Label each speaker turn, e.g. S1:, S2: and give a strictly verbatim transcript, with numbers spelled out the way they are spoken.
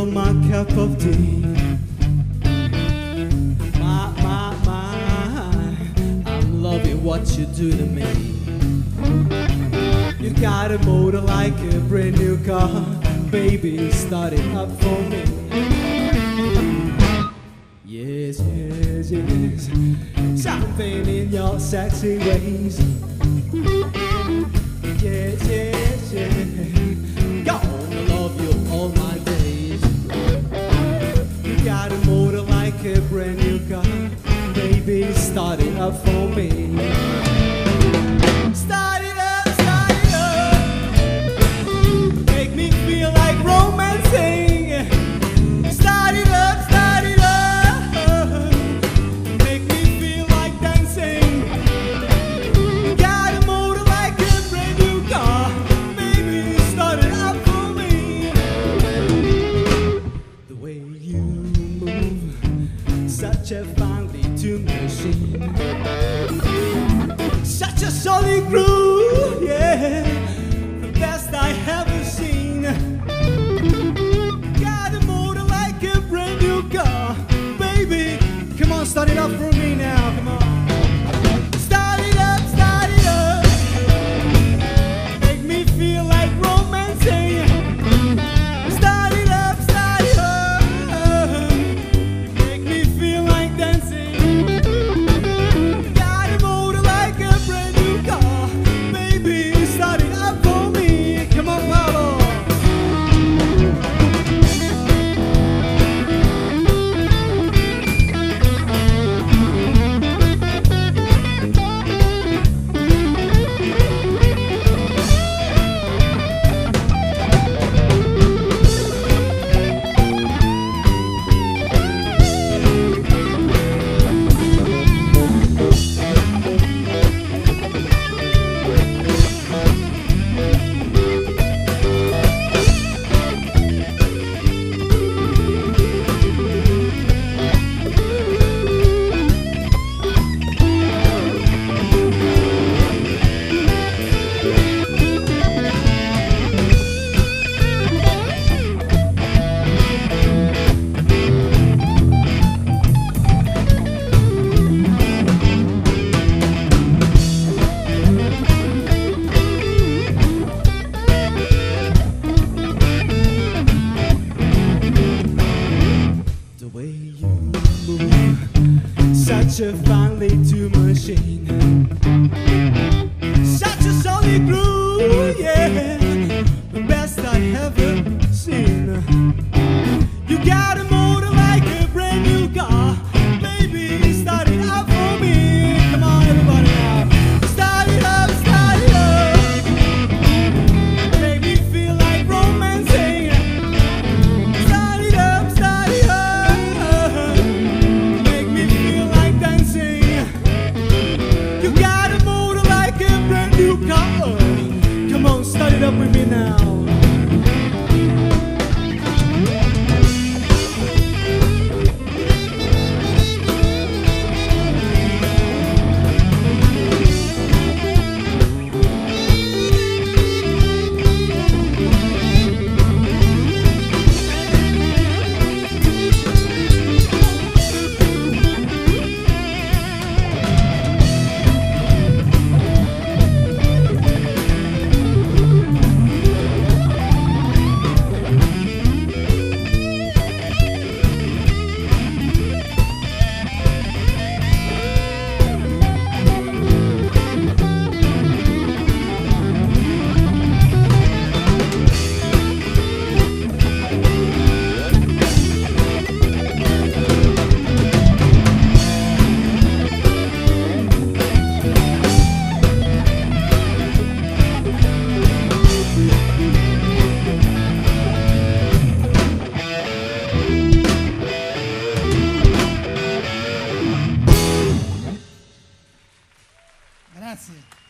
S1: you're my cup of tea. My, my, my, I'm loving what you do to me. You got a motor like a brand new car, baby, start it up for me. Yes, yes, yes, something in your sexy ways. Yes, yes, yes, gonna love you all my days. You got a motor like a brand new car, baby, start it up for me. Start it up, start it up, make me feel like romancing. Start it up, start it up, make me feel like dancing. Got a motor like a brand new car, baby, start it up for me. The way you move, such a finely tuned machine, such a solid groove, yeah, the best I ever seen. Got a motor like a brand new car, baby, come on, start it up for me now, come on. Start it up, start it up, make me feel like romancing. Start it up, start it up, make me feel like dancing. Got a motor like a brand new car, baby, start it up for me. Come on, Paolo. The way you move, such a finely tuned machine, such a solid groove, yeah, the best I ever seen. You got a motor like a brand new car, baby, start it up for me. Come on, everybody now. Start it up, start it up, make me feel like romancing. Start it up, start it up, make me feel like dancing. You got a motor like a brand new car, come on, start it up with me now.
S2: Grazie.